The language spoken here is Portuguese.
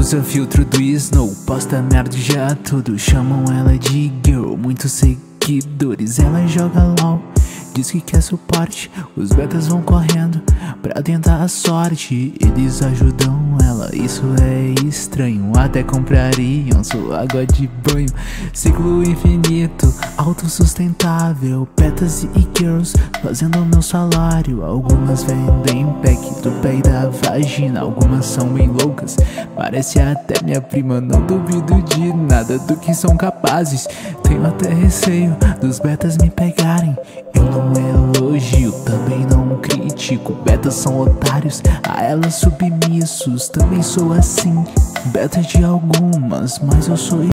Usa filtro do Snow, posta merda e já tudo. Chamam ela de girl, muitos seguidores. Ela joga LOL, diz que quer suporte. Os betas vão correndo pra tentar a sorte. Eles ajudam ela, isso é estranho. Até comprariam sua água de banho. Ciclo infinito, autossustentável. Betas e girls fazendo meu salário. Algumas vendem pack do pé e da vagina. Algumas são bem loucas, parece até minha prima. Não duvido de nada do que são capazes. Tenho até receio dos betas me pegarem. Eu não elogio, também não critico. Betas são otários, a elas submissos. Também sou assim, beta de algumas, mas eu sou